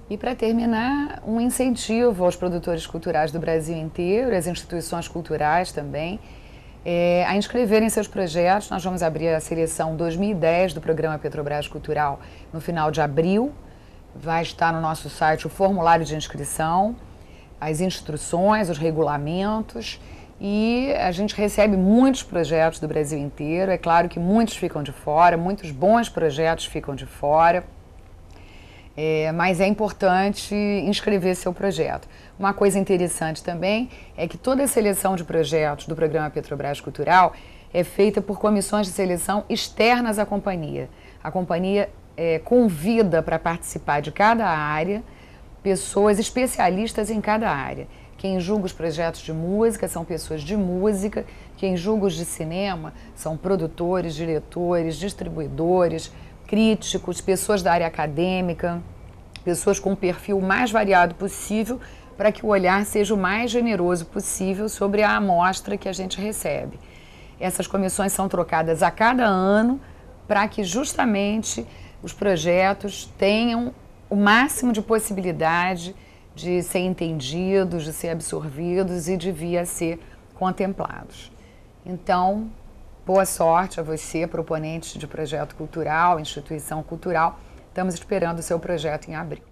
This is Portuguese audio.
E para terminar, um incentivo aos produtores culturais do Brasil inteiro, às instituições culturais também, a inscreverem seus projetos. Nós vamos abrir a seleção 2010 do Programa Petrobras Cultural no final de abril. Vai estar no nosso site o formulário de inscrição, as instruções, os regulamentos, e a gente recebe muitos projetos do Brasil inteiro. É claro que muitos ficam de fora, muitos bons projetos ficam de fora. Mas é importante inscrever seu projeto. Uma coisa interessante também é que toda a seleção de projetos do Programa Petrobras Cultural é feita por comissões de seleção externas à companhia. A companhia convida para participar de cada área pessoas especialistas em cada área. Quem julga os projetos de música são pessoas de música, quem julga os de cinema são produtores, diretores, distribuidores, críticos, pessoas da área acadêmica, pessoas com o perfil mais variado possível para que o olhar seja o mais generoso possível sobre a amostra que a gente recebe. Essas comissões são trocadas a cada ano para que justamente os projetos tenham o máximo de possibilidade de ser entendidos, de ser absorvidos e de vir a ser contemplados. Então, boa sorte a você, proponente de projeto cultural, instituição cultural. Estamos esperando o seu projeto em abril.